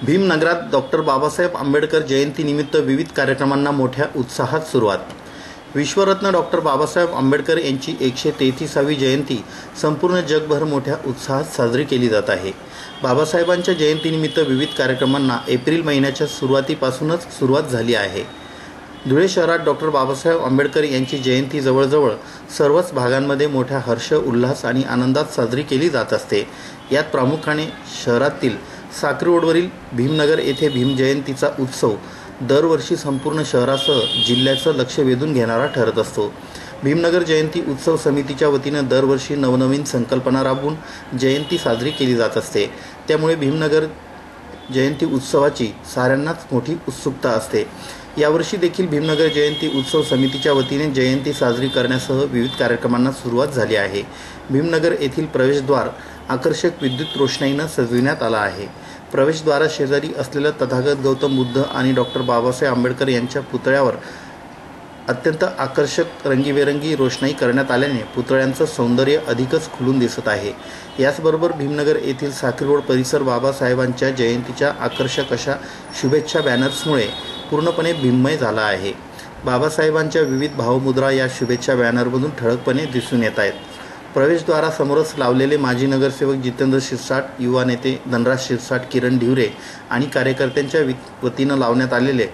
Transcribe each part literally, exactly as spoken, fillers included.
भीमनगरात doctor Babasaheb Ambedkar जयंतीनिमित्त विविध कार्यक्रमांना मोठ्या उत्साहात सुरुवात। विश्वरत्न डॉक्टर बाबासाहेब आंबेडकर यांची एकशे तेहतीसावी जयंती संपूर्ण जगभर मोठ्या उत्साहात साजरी केली जात आहे। बाबासाहेबांच्या जयंतीनिमित्त विविध कार्यक्रमांना एप्रिल महिन्याच्या सुरुवातीपासूनच सुरुवात झाली आहे। धुळे शहरात डॉक्टर बाबासाहेब आंबेडकर यांची जयंती जवळजवळ सर्वच भागांमध्ये मोठ्या हर्ष उल्हास आणि आनंदात साजरी केली जात असते। यात प्रामुख्याने शहरातील साक्री रोडवरील भीमनगर येथे भीम जयंतीचा उत्सव दरवर्षी संपूर्ण शहरासह जिल्ह्याचं लक्ष वेधून घेणारा ठरत असतो। भीमनगर जयंती उत्सव समितीच्या वतीने दरवर्षी नवनवीन संकल्पना राबवून जयंती साजरी केली जात असते। त्यामुळे भीमनगर जयंती उत्सवाची साऱ्यांनाच मोठी उत्सुकता असते। यावर्षी देखील भीमनगर जयंती उत्सव समितीच्या वतीने जयंती साजरी करण्यासह विविध कार्यक्रमांना सुरुवात झाली आहे। भीमनगर येथील प्रवेशद्वार आकर्षक विद्युत रोषणाईने सजविण्यात आला आहे। प्रवेशद्वारा शेजारी असलेल्या तथागत गौतम बुद्ध आणि डॉक्टर बाबासाहेब आंबेडकर यांच्या पुतळ्यावर अत्यंत आकर्षक रंगीबेरंगी रोषणाई करण्यात आल्याने पुतळ्यांचं सौंदर्य अधिकच खुलून दिसत आहे। याचबरोबर भीमनगर येथील साक्री रोड परिसर बाबासाहेबांच्या जयंतीच्या आकर्षक अशा शुभेच्छा बॅनर्समुळे पूर्णपणे भीममय झाला आहे। बाबासाहेबांच्या विविध भावमुद्रा या शुभेच्छा बॅनरमधून ठळकपणे दिसून येत आहेत। प्रवेशद्वारासमोरच लावलेले माजी नगरसेवक जितेंद्र शिरसाट, युवा नेते धनराज शिरसाट, किरण ढिवरे आणि कार्यकर्त्यांच्या वतीनं लावण्यात आलेले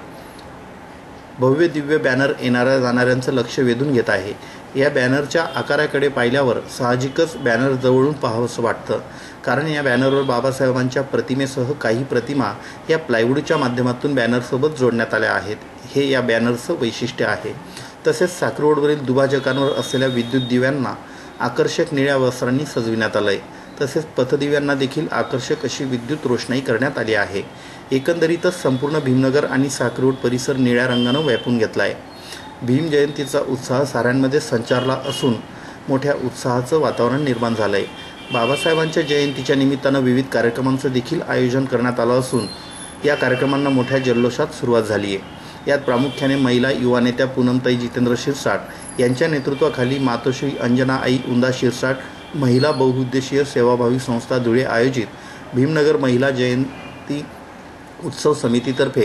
भव्य दिव्य बॅनर येणाऱ्या जाणाऱ्यांचं लक्ष वेधून घेत आहे। या बॅनरच्या आकाराकडे पाहिल्यावर साहजिकच बॅनर जवळून पाहावंसं वाटतं, कारण या बॅनरवर बाबासाहेबांच्या प्रतिमेसह काही प्रतिमा या प्लायवूडच्या माध्यमातून बॅनरसोबत जोडण्यात आल्या आहेत। हे या बॅनरचं वैशिष्ट्य आहे। तसेच साक्री रोडवरील दुभाजकांवर असलेल्या विद्युत दिव्यांना आकर्षक निळ्या वस्त्रांनी सजविण्यात आलंय। तसेच पथदिव्यांना देखील आकर्षक अशी विद्युत रोषणाई करण्यात आली आहे। एकंदरीतच संपूर्ण भीमनगर आणि साक्री रोड परिसर निळ्या रंगानं व्यापून घेतला आहे। भीम जयंतीचा उत्साह साऱ्यांमध्ये संचारला असून मोठ्या उत्साहाचं वातावरण निर्माण झालं आहे। बाबासाहेबांच्या जयंतीच्या निमित्तानं विविध कार्यक्रमांचं देखील आयोजन करण्यात आलं असून या कार्यक्रमांना मोठ्या जल्लोषात सुरुवात झाली आहे। यात प्रामुख्याने महिला युवा नेत्या पूनमताई जितेंद्र शिरसाट यांच्या नेतृत्वाखाली मातोश्री अंजनाआई उंदा शिरसाट महिला बहुउद्देशीय सेवाभावी संस्था धुळे आयोजित भीमनगर महिला जयंती उत्सव समितीतर्फे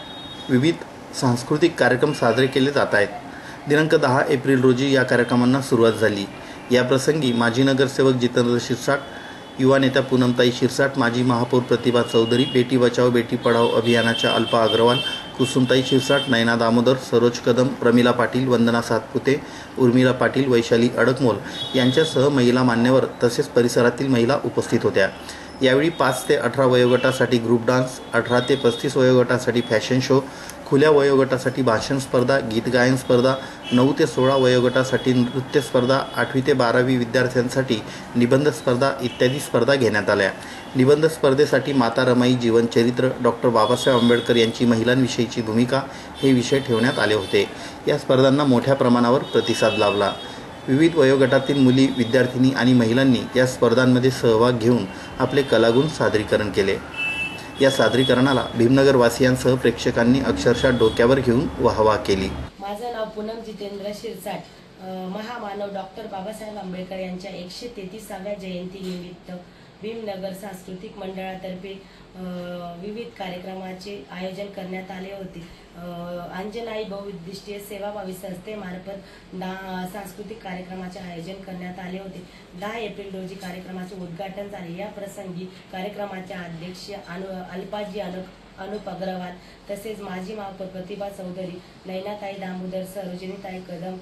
विविध सांस्कृतिक कार्यक्रम साजरे केले जात आहेत। दिनांक दहा एप्रिल रोजी या कार्यक्रमांना सुरुवात झाली। या प्रसंगी माजी नगरसेवक जितेंद्र शिरसाट, युवा नेत्या पूनमताई शिरसाट, माजी महापौर प्रतिभा चौधरी, बेटी बचाओ बेटी पढाओ अभियानाच्या अल्पा अग्रवाल, कुसुमताई शिरसाट, नयना दामोदर, सरोज कदम, प्रमिला पाटील, वंदना सातपुते, उर्मिला पाटील, वैशाली अडकम यांच्यासह महिला मान्यवर तसेच परिसरातील महिला उपस्थित होत्या। यावेळी पाच ते अठरा वयोगटासाठी ग्रुप डान्स, अठरा ते पस्तीस वयोगटासाठी फॅशन शो, खुल्या वयोगटासाठी भाषण स्पर्धा, गीत गायन स्पर्धा, नऊ ते सोळा वयोगटासाठी नृत्य स्पर्धा, आठवी ते बारावी विद्यार्थ्यांसाठी निबंध स्पर्धा इत्यादी स्पर्धा घेण्यात आल्या। निबंध स्पर्धेसाठी माता रमाई जीवनचरित्र, डॉक्टर बाबासाहेब आंबेडकर यांची महिलांविषयीची भूमिका हे विषय ठेवण्यात आले होते। या स्पर्धांना मोठ्या प्रमाणावर प्रतिसाद लाभला। विविध वयोगटातील मुली, विद्यार्थिनी आणि महिलांनी या स्पर्धांमध्ये सहभाग घेऊन आपले कलागुण सादरीकरण केले। या सादरीकरणाला भीमनगर वासियांसह प्रेक्षकांनी अक्षरशः डोक्यावर घेऊन वाहवा केली। माझं नाव पूनम जितेंद्र शिरसाट, महामानव डॉक्टर बाबासाहेब आंबेडकर यांच्या एकशे तेहतीसाव्या जयंतीनिमित्त भीमनगर सांस्कृतिक मंडळातर्फे विविध कार्यक्रमाचे आयोजन करण्यात आले होते। अंजनाई बहुउद्देशीय सेवाभावी संस्थेमार्फत दहा सांस्कृतिक कार्यक्रमाचे आयोजन करण्यात आले होते। दहा एप्रिल रोजी कार्यक्रमाचे उद्घाटन झाले। या प्रसंगी कार्यक्रमाचे अध्यक्ष अनु अल्पाजी अनु अनुप अग्रवाल तसेच माजी महापौर प्रतिभा चौधरी, नयनाताई दामोदर, सरोजिनीताई कदम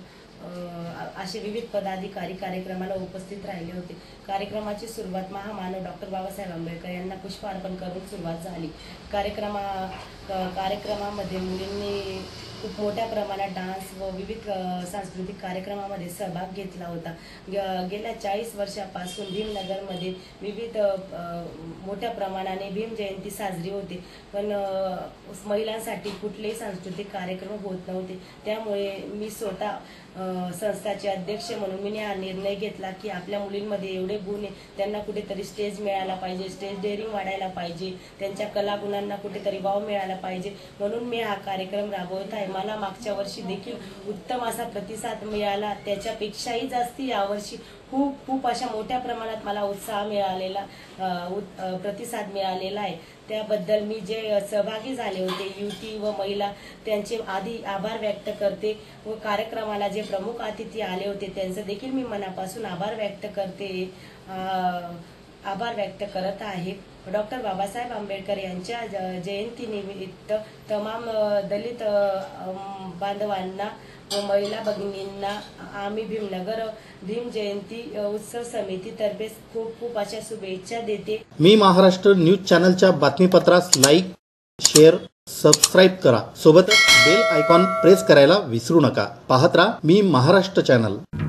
असे विविध पदाधिकारी कार्यक्रमाला उपस्थित राहिले होते। कार्यक्रमाची सुरुवात महामानव डॉक्टर बाबासाहेब आंबेडकर यांना पुष्प अर्पण करून सुरुवात झाली। कार्यक्रमा कार्यक्रमामध्ये मुलींनी खूप मोठ्या प्रमाणात डान्स व विविध सांस्कृतिक कार्यक्रमामध्ये सहभाग घेतला होता। गेल्या चाळीस वर्षापासून भीमनगरमध्ये विविध मोठ्या प्रमाणाने भीम जयंती साजरी होते, पण महिलांसाठी कुठलेही सांस्कृतिक कार्यक्रम होत नव्हते। त्यामुळे मी स्वतः संस्थाचे अध्यक्ष म्हणून मी हा निर्णय घेतला की आपल्या मुलींमध्ये एवढे गुण आहे, त्यांना कुठेतरी स्टेज मिळायला पाहिजे, स्टेज डेअरिंग वाढायला पाहिजे, त्यांच्या कलागुणांना कुठेतरी वाव मिळायला पाहिजे, म्हणून मी हा कार्यक्रम राबवत आहे. मला मागच्या वर्षी देखील उत्तम असा प्रतिसाद मिळाला, त्याच्यापेक्षाही जास्ती यावर्षी खूप खूप अशा मोठ्या प्रमाणात मला उत्साह मिळालेला प्रतिसाद मिळालेला आहे. त्याबद्दल मी जे सहभागी झाले होते युवती व महिला त्यांचे आधी आभार व्यक्त करते व कार्यक्रमाला जे प्रमुख अतिथी आले होते त्यांचं देखील मी मनापासून आभार व्यक्त करते आभार व्यक्त करत आहे. डॉक्टर बाबासाहेब आंबेडकर यांच्या जयंतीनिमित्त तमाम दलित बांधवांना व महिला भगिनींना आम्ही भीमनगर भीम जयंती उत्सव समितीतर्फे खूप खूप अशा शुभेच्छा देते. मी महाराष्ट्र न्यूज चॅनलच्या बातमीपत्रास लाईक, शेअर, सबस्क्राईब करा. सोबतच बेल आयकॉन प्रेस करायला विसरू नका. पाहत राहा मी महाराष्ट्र चॅनल.